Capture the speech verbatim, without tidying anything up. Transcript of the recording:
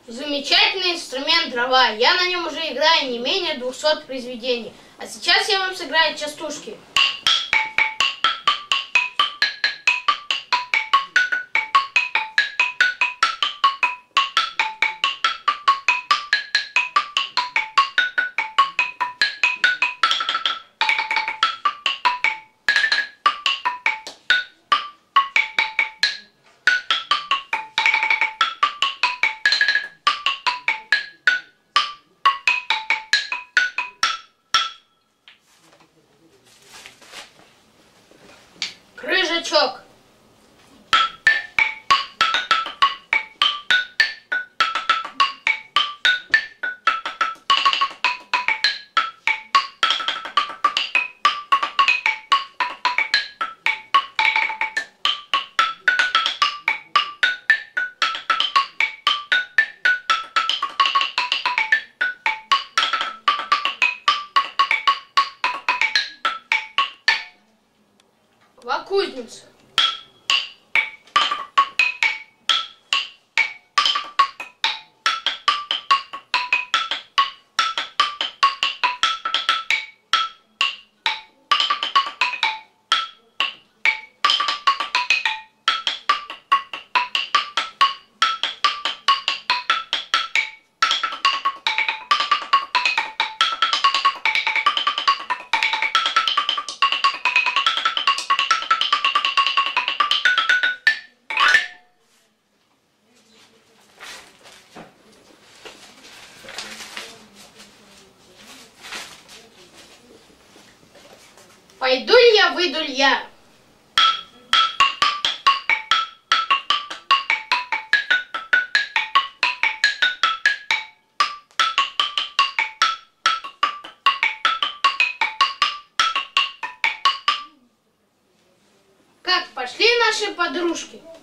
Замечательный инструмент дрова. Я на нем уже играю не менее двухсот произведений. А сейчас я вам сыграю частушки. Крыжачок. Кузница. Пойду ли я, выйду ли я? Как пошли наши подружки?